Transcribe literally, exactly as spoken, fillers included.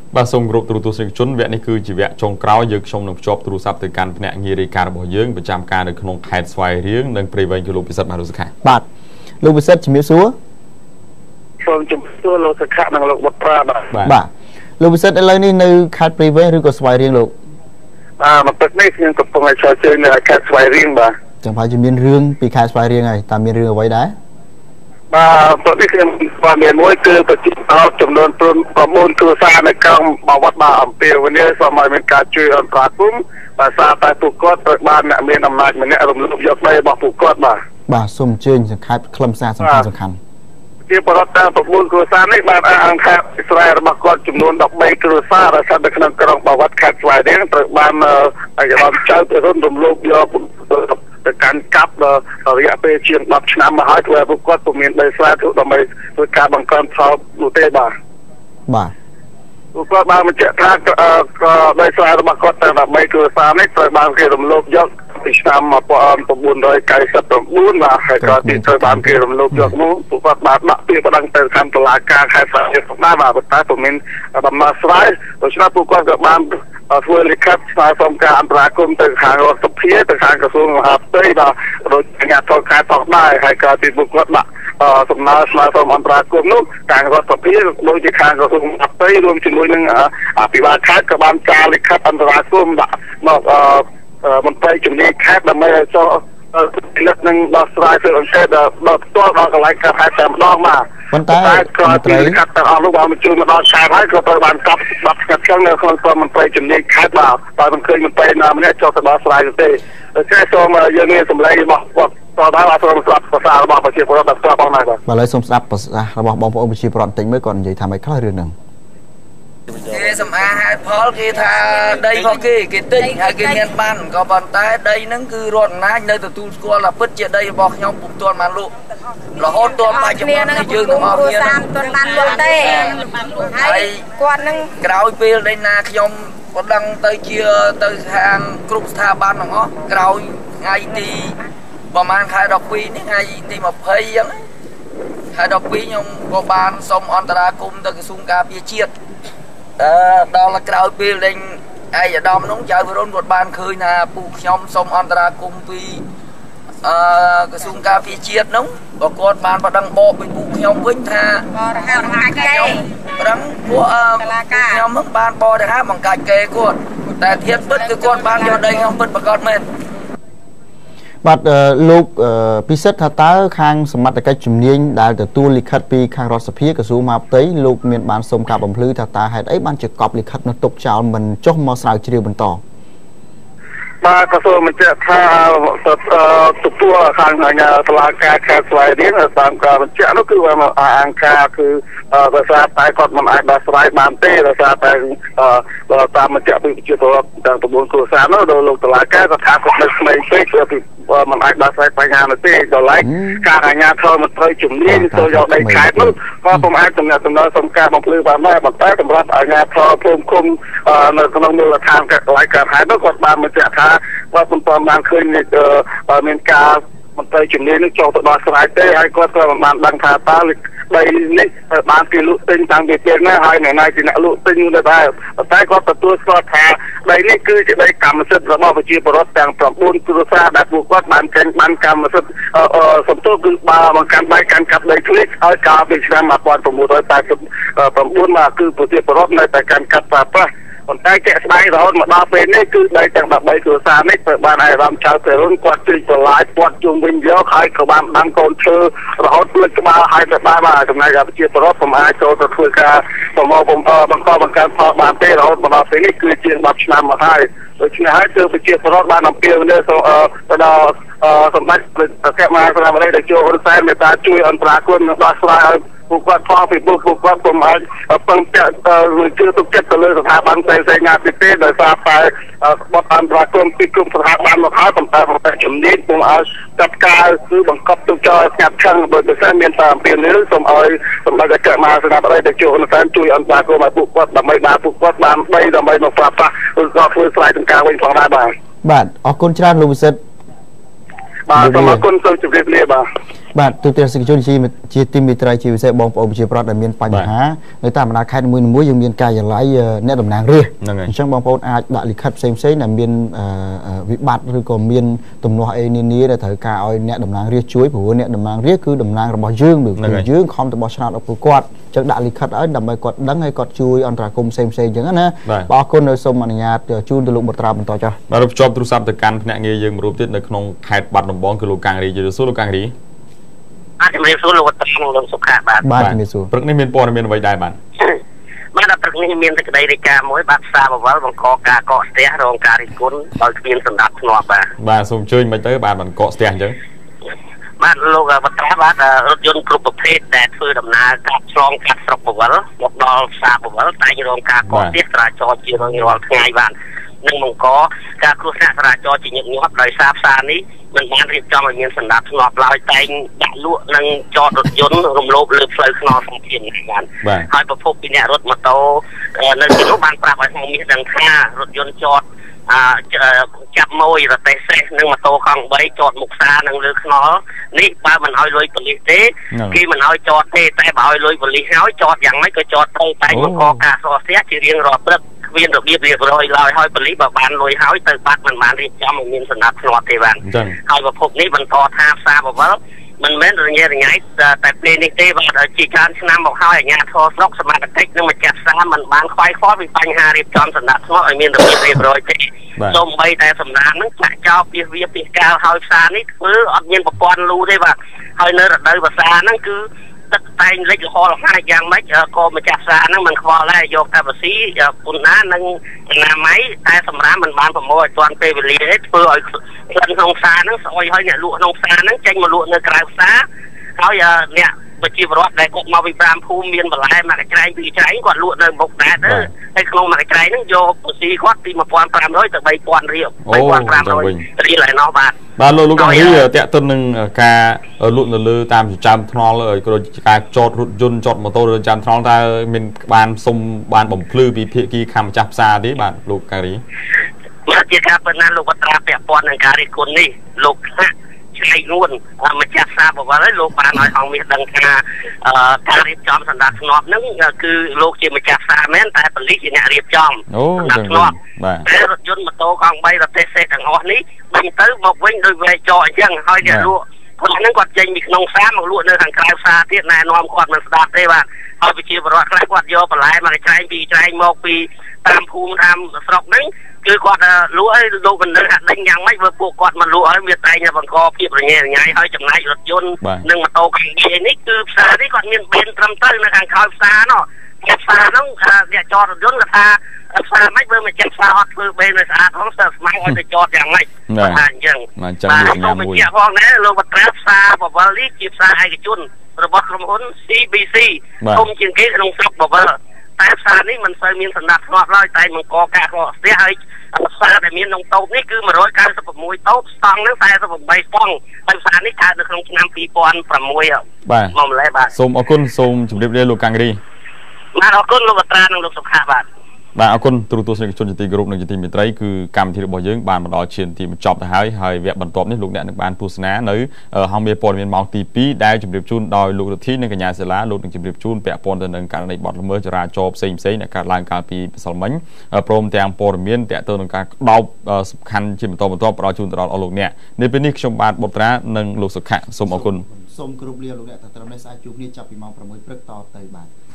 បាទសូមគោរពទូរទស្សនិកជនវគ្គនេះគឺជាវគ្គចុងក្រោយយើងខ្ញុំនឹងភ្ជាប់ទូរស័ព្ទទៅកាន់ភ្នាក់ងាររាយការណ៍របស់យើងប្រចាំការនៅក្នុងខេត្តស្វាយរៀងនិងព្រៃវែងគឺលោកពិសិដ្ឋបាទលោកសុខាបាទលោកពិសិដ្ឋជំរាបសួរសូមជំរាបសួរលោកសុខានិងលោកបុត្រាបាទបាទលោកពិសិដ្ឋឥឡូវនេះនៅខេត្តព្រៃវែងឬក៏ស្វាយរៀងលោកបាទមកទឹកនេះខ្ញុំកំពុងឲ្យចូលជើងនៅខេត្តស្វាយរៀងបាទចាំបើជំនាញរឿងពីខេត្តស្វាយរៀងហើយតើមានរឿងអ្វីដែរបាទព្រោះនេះខ្ញុំបានមានមួយគឺប្រជាពលរដ្ឋចំនួនប្រមូលគ្រួសារនៅក្រុងបាវត្តបាទអំពីវនីសូមឲ្យមានការជួយអន្តរាគមន៍បាទសារតែពួកគាត់ត្រូវបានអ្នកមានអំណាចម្នាក់រំលោភយកដីរបស់ពួកគាត់បាទបាទសូមអញ្ជើញសង្ខេបខ្លឹមសារសំខាន់សំខាន់ជាពលរដ្ឋទាំងប្រមូលគ្រួសារនេះបានអង្គការអ៊ីស្រាអែលរបស់គាត់ចំនួនដប់បីគ្រួសារដែលស្ថិតនៅក្នុងក្រុងបាវត្តខេត្តស្វាយរៀងត្រូវបានអាជ្ញាធរចៅទៅរំលោភយកទៅកាន់កាប់រយៈពេលជាងដប់ឆ្នាំមកហើយធ្វើឲ្យពួកគាត់ពុំមានដីស្រែដើម្បីធ្វើការបង្កើនផលនោះទេបាទបាទពួកគាត់បានបញ្ជាក់ថាដីស្រែរបស់គាត់ទាំងដប់បីគ្រួសារនេះត្រូវបានគេរំលោភយកពីឆ្នាំmột nghìn chín trăm chín mươi chínបាទហើយក៏ទីត្រូវបានគេរំលោភយកនោះពួកគាត់បានដាក់ពាក្យប្តឹងទៅកាន់តុលាការខេត្តស្វាយរៀងដែរបាទប៉ុន្តែពុំមានដំណោះស្រាយដូច្នេះពួកគាត់ក៏បានធ្វើលិខិតស្នើសុំការអន្តរាគមន៍ទៅខាងរដ្ឋសភាទៅខាងក្រសួងមហាផ្ទៃបាទដូចអាជ្ញាធរខេត្តផងដែរហើយក៏ទីពួកគាត់ដាក់សំណើស្នើសុំអន្តរាគមន៍នោះខាងរដ្ឋសភាដូចជាខាងក្រសួងមហាផ្ទៃរួមជាមួយនឹងអភិបាលខេត្តក៏បានការលិខិតអន្តរាគមន៍ដាក់មកមន្ត្រីជំនាញខេត្តដើម្បីឲ្យចុះពិនិត្យនឹងដោះស្រាយsựអង្កេតដល់ផ្ទាល់ដល់កន្លែងកាត់ហេតុតែម្ដងបាទប៉ុន្តែក្រោយពីកាត់ទាំងអស់នោះបានបញ្ជូនមកដល់ខេត្តហើយក៏ត្រូវបានកាប់បាត់ស្ងាត់ចឹងនៅក្នុងក្រុមមន្ត្រីជំនាញខេត្តបាទតែមិនឃើញមន្ត្រីណាម្នាក់ចុះទៅដោះស្រាយទេដូច្នេះសូមយើងមានសម្លេងរបស់គាត់តើបាទសូមស្ដាប់ភាសារបស់ប្រជាពលរដ្ឋដល់ផ្ទាល់ផងដែរបាទបាទឥឡូវសូមស្ដាប់ភាសារបស់បងប្អូនប្រជាពលរដ្ឋបន្តិចមើលគាត់និយាយថាម៉េចខ្លះរឿងហ្នឹងគេសម្អាតហេតុផលគេថាដីរបស់គេគេទិញហើយគេមានបានក៏ប៉ុន្តែដីហ្នឹងគឺរដ្ឋអំណាចនៅទទួលស្គាល់ថាពិតជាដីរបស់ខ្ញុំពុំទាន់បានលក់រហូតទាល់បច្ចុប្បន្ននេះយើងទាំងអស់គ្នាមិនទាន់បានលក់ទេហើយគាត់នឹងក្រោយពេលដែលណាខ្ញុំក៏ដឹងទៅជាទៅខាងគ្រប់ស្ថាប័នទាំងអស់ក្រោយថ្ងៃទីប្រហែលខែដប់ពីរនេះថ្ងៃទីยี่สิบអញ្ចឹងខែដប់ពីរខ្ញុំក៏បានសុំអន្តរាគមន៍ទៅក្រសួងការពារជាតិអឺដល់ក្រោយពេលលេងឯកឧត្តមនោះចៅវរុនគាត់បានឃើញថាពូខ្ញុំសុំអន្តរាគមន៍ពីអឺក្រសួងការពារជាតិនោះក៏គាត់បានបដិងបកពីពូខ្ញុំវិញថាបរិហាបង្កាច់គេប្រឹងពួកអឺខ្ញុំនឹងបានបរិហាបង្កាច់គេគាត់តែធៀបពិតគឺគាត់បានយកដីខ្ញុំពិតប្រកបមែនបាទលោកពិសិដ្ឋថាតើខាងសមត្ថកិច្ចជំនាញដែលទទួលលិខិតពីខាងរដ្ឋសភាក្រសួងមហាផ្ទៃលោកមានបានសូមការបំភ្លឺថាតើហេតុអីបានជាកប់លិខិតនោះទុកចោលមិនចុះមកស្រាវជ្រាវបន្តបាទក៏សូមបញ្ជាក់ថាទទួលខាងអាជ្ញាតុលាការខេត្តស្វាយរៀងតាមការបញ្ជាក់នោះគឺអង្គការគឺដោយសារតែគាត់មិនអាចដោះស្រាយបានទេដោយសារតែតាមបញ្ជាក់ពីប្រជាពលរដ្ឋទាំងប្រមូលគ្រួសារនោះដល់លោកតុលាការក៏ថាគាត់នៅក្មេងពេកគឺមិនអាចដោះស្រាយបញ្ហានោះទេដល់ឡែកការអាជ្ញាធរមន្ត្រីជំនាញទៅយកដីខេត្តនោះក៏ពុំអាចទំនាក់ទំនងសុំការបំភ្លឺបានដែរប៉ុន្តែសម្រាប់អាជ្ញាធរភូមិឃុំនៅក្នុងមូលដ្ឋានកន្លែងកើតហេតុនោះគាត់បានបញ្ជាក់ថាគាត់មិនទាន់បានឃើញមានការមន្ត្រីជំនាញនឹងចូលទៅដោះស្រាយទេហើយគាត់ក៏មិនបានដឹងថាតើដីនេះបានគេលក់ទិញតាំងពីពេលណាហើយនៅណាជាអ្នកលក់ទិញនោះដែរប៉ុន្តែគាត់ទទួលស្គាល់ថាដីនេះគឺជាដីកម្មសិទ្ធិរបស់ប្រជាពលរដ្ឋទាំង九គ្រួសារដែលពួកគាត់បានចេញបានកម្មសិទ្ធិសន្ទុះគឺបើបង្កាន់បែកកាន់កាប់ដីធ្លីឲ្យកាលពីឆ្នាំmột nghìn chín trăm tám mươi chínមកគឺប្រជាពលរដ្ឋនៅតែកាន់កាប់ប្រើប្រាស់ប៉ុន្តែជាក់ស្ដែងរហូតមកដល់ពេលនេះគឺដីទាំង13គ្រួសារនេះត្រូវបានអារម្មណ៍ចៅទៅរុនគាត់ជួយបន្លាយគាត់ជុំវិញយកហើយក៏បានដាំកូនឈើរហូតភ្លេចក្បាលហើយទៅបានមកចំណែកប្រជាពលរដ្ឋពុំអាចចូលទៅធ្វើការប្រមូលបំផបង្កបង្កើនផលបានទេរហូតមកដល់ពេលនេះគឺជាងដប់ឆ្នាំមកហើយដូច្នេះហើយគឺប្រជាពលរដ្ឋបានអំពាវនាវទៅដល់សម្ដេចព្រះកែមហាសេនាបតីដែលជួយហ៊ុនសែនមេត្តាជួយអន្តរាគមន៍និងដោះស្រាយឲ្យពួកគាត់ផងពីពួកគាត់ពុំអាចពឹងពាក់ជឿទុកចិត្តទៅលើស្ថាប័នផ្សេងៗណាទៀតទេដោយសារតែបទអន្តរាគមន៍ពីក្រុមស្ថាប័នមកហើយប៉ុន្តែតែជំនាញពុំឲ្យចាត់ការគឺបង្កប់ទុកចោលស្ងាត់ឈឹងដោយតែមានតែអំពាវនាវសូមឲ្យសម្ដេចព្រះកែមហាសេនាបតីដែលជួយហ៊ុនសែនជួយអន្តរាគមន៍ឲ្យពួកគាត់ដើម្បីបានពួកគាត់បានដីដើម្បីមកប្រើប្រាស់ឬក៏ធ្វើស្រែចម្ការវិញផងដែរបាទបាទអរគុណច្រើនលោកវិសិទ្ធបាទសូមអរគុណសូមជម្រាបលាបាទបាទទូទាំងសិស្សជនជាជាទីមិត្តរីជាពិសេសបងប្អូនប្រជាប្រដ្ឋដែលមានបញ្ហានៅតាមបណ្ដាខេត្តមួយមួយយើងមានការិយាល័យអ្នកតំណាងរាស្ត្រអញ្ចឹងបងប្អូនអាចដាក់លិខិតផ្សេងផ្សេងដែលមានវិបត្តិឬក៏មានទំនាស់អីនានាដែលត្រូវការឲ្យអ្នកតំណាងរាស្ត្រជួយព្រោះអ្នកតំណាងរាស្ត្រគឺតំណាងរបស់យើងឬយើងខំទៅបោះឆ្នោតឲ្យពួកគាត់អញ្ចឹងដាក់លិខិតឲ្យដើម្បីគាត់ដឹងហើយគាត់ជួយអន្តរាគមន៍ផ្សេងផ្សេងអញ្ចឹងណាបាទអរគុណនៅសូមអនុញ្ញាតជូនទៅលោកបុត្រាបន្តចុះបាទភ្ជាប់ទូរស័ព្ទទៅកាន់ភ្នាក់ងារយើងមួយរូបទៀតនៅក្នុងខេត្តបាត់ដំបងគឺលោកកាំងរីជម្រាបសួរលោកកាំងរីបាទជំរាបសួរលោកតាលោកសុខាបាទបាទជំរាបសួរព្រឹកនេះមានព័ត៌មានអ្វីដែរបាទបាទដល់ព្រឹកនេះមានសេចក្តីរាយការណ៍មួយបាទផ្សារបវលបង្កការកកស្ទះរងការរិះគន់ដោយគ្មានសម្ដាប់ធ្នាប់បាទបាទសូមអញ្ជើញមិនទៅបាទបង្កកស្ទះអញ្ចឹងបាទលោកបត្រាបាទរថយន្តគ្រប់ប្រភេទដែលធ្វើដំណើរកាត់ឆ្លងកាត់ស្រុកបវលមកដល់ផ្សារបវលតែងរងការកកស្ទះចរាចរណ៍ជារៀងរាល់ថ្ងៃបាទនឹងបង្កការគ្រោះថ្នាក់ចរាចរណ៍ជាញឹកញាប់ដោយសារផ្សារនេះមិនបានរៀបចំឲ្យមានសម្ដាប់ធ្នាប់ឡើយតែងដាក់លក់និងចតរថយន្តរំលោភលើផ្លូវថ្នល់សង្ឃាមនេះបានហើយប្រភពពីអ្នករត់ម៉ូតូនៅទីនោះបានប្រាប់ឲ្យខ្ញុំមានដឹងថារថយន្តចតចាប់ម៉ួយរទេះសេះនិងម៉ូតូកង់បីចតមុខផ្សារនិងលើខ្នល់នេះបើមិនឲ្យលុយប៉ូលីសទេគេមិនឲ្យចតទេតែបើឲ្យលុយប៉ូលីសហើយចតយ៉ាងម៉េចក៏ចតទៅតែបង្កការសរស័យជារៀងរាល់ព្រឹកមានរបៀបរៀបរយឡើយហើយប៉ូលីសបើបានលុយហើយទៅបាត់មិនបានរៀបចំឲ្យមានសម្ដាប់ធ្នាប់ទេបាទហើយប្រភពនេះបន្តថាផ្សារបវលមិនមែនរញ៉េរញ៉ៃតែពេលនេះទេបាទជាច្រើនឆ្នាំមកហើយអាជ្ញាធរស្រុកសមត្ថកិច្ចនិងម្ចាស់ផ្សារមិនបានខ្វាយខ្វល់ពីបញ្ហារៀបចំសម្ដាប់ធ្នាប់ឲ្យមានរបៀបរៀបរយទេសូម្បីតែសម្ដាននឹងចាក់ចោលពីវាពីកាលហើយផ្សារនេះធ្វើអត់មានប្រព័ន្ធលូទេបាទហើយនៅរដូវវស្សាហ្នឹងគឺទឹកតែងលិចលហលហាយយ៉ាងម៉េចក៏ម្ចាស់ផ្សារហ្នឹងមិនខ្វល់ដែរយកតែបស៊ីពុនណានិងអនាម័យតែសម្រាប់មិនបានប្រមូលឲ្យទាន់ពេលវេលាទេធ្វើឲ្យក្លិនក្នុងផ្សារហ្នឹងស្អុយឲ្យអ្នកលក់ក្នុងផ្សារហ្នឹងចេញមកលក់នៅក្រៅផ្សារហើយអ្នកប្រជាពលរដ្ឋដែលគាត់មកពីប្រាំភូមិមានបន្លែមកកញ្ច្រែងពីកញ្ច្រែងគាត់លក់នៅមុខដែរទៅហើយក្នុងមកកញ្ច្រែងហ្នឹងយកបស៊ីគាត់ពីmột nghìn năm trămទៅបីពាន់រៀលបីពាន់ប្រាំរយរៀលឯណោះបាទបាទលោកលោកកាំងរីតាក់ទិននឹងការលក់នៅលើតាមចិញ្ចើមថ្នល់ការចតរថយន្តចតម៉ូតូលើចិញ្ចើមថ្នល់តើមានបានសុំបានបំភ្លឺពីភាគីខាងម្ចាស់ផ្សារទេបាទលោកកាំងរីបាទជាការប៉ុណ្ណាលោកបត្រាពាក់ព័ន្ធនឹងការរិះគន់នេះលោកថាឆ្លៃនួនម្ចាស់ផ្សារបវលហើយលោកបានឲ្យអង្គមាសដឹងថាការរៀបចំសម្ដាប់ធ្នាប់ហ្នឹងគឺលោកជាម្ចាស់ផ្សារមែនតែប៉ូលីសជាអ្នករៀបចំសម្ដាប់ធ្នាប់តែរថយន្តម៉ូតូកង់បីរទេះសេះទាំងអស់នេះវិញទៅមកវិញដោយវែកចោអញ្ចឹងហើយអ្នកលក់គាត់ហ្នឹងគាត់ចេញពីក្នុងផ្សារមកលក់នៅខាងក្រៅផ្សារទៀតណែនាំគាត់មិនស្ដាប់ទេបាទហើយប្រជាពលរដ្ឋខ្លះគាត់យកបន្លែមកកញ្ច្រែងពីកញ្ច្រែងមកពីតាមភូមិតាមស្រុកហ្នឹងគឺគាត់លក់ឲ្យលោកមិនដឹងថាដេញយ៉ាងម៉េចបើពួកគាត់មកលក់ឲ្យវាតែងតែបង្កភាពរញ៉េរញ៉ៃឲ្យចំណាយរថយន្តនិងម៉ូតូកង់បីនេះគឺផ្សារនេះគាត់មានបេនត្រឹមត្រូវនៅខាងក្រោយផ្សារនោះផ្សារហ្នឹងអ្នកចតរថយន្តគាត់ថាផ្សារម៉េចបើមិនចេះផ្សារអត់ធ្វើបេនឲ្យស្អាតផងស្ទើរស្មៅឲ្យទៅចតយ៉ាងម៉េចថាអញ្ចឹងបាទអញ្ចឹងវាញ៉ាំមួយបាទផងដែរលោកបត្រាផ្សារបវលនេះជាផ្សារឯកជនរបស់ក្រុមហ៊ុន C B C ធំជាងគេក្នុងស្រុកបវលតែផ្សារនេះមិនសូវមានសម្ដាប់ធ្នាប់ឡើយតែបង្កការកកស្ទះហើយផ្សារដែលមានក្នុងតូបនេះគឺmột trăm chín mươi sáuតូបស្តង់ហ្នឹងสี่สิบแปดស្តង់ហើយផ្សារនេះកើតនៅក្នុងឆ្នាំពីរពាន់ប្រាំមួយបាទមកម្លេះបាទសូមអរគុណសូមជម្រាបលាលោកកាំងរីបាទអរគុណលោកបត្រានិងលោកសុខាបាទបាទអរគុណទូរទស្សនិកជនជាទីគោរពនិងជាទីមេត្រីគឺកម្មវិធីរបស់យើងបានមកដល់ឈានទីបញ្ចប់ទៅហើយហើយវគ្គបន្ទាប់នេះលោកអ្នកនឹងបានទស្សនានៅហងមានព័ត៌មានម៉ោងទីពីរដែលជម្រាបជូនដោយលោករដ្ឋាភិបាលនិងកញ្ញាសាលាលោកនឹងជម្រាបជូនពាក់ព័ន្ធទៅនឹងករណីបទល្មើសចរាចរណ៍ផ្សេងផ្សេងដែលកើតឡើងកាលពីម្សិលមិញព្រមទាំងព័ត៌មានទាក់ទងនឹងការក្តោបសំខាន់ជាបន្តបន្ទាប់ផ្ដល់ជូនទៅដល់អស់លោកអ្នកនៅពេលនេះខ្ញុំបាទបុត្រានិងលោកសុខៈសូមអរគុណសូមគោរពលាលោកអ្នកត្រឹមនេះស្អាតជួបគ្នាចាប់ពីម៉ោងប្រាំមួយព្រឹកតទៅបាទ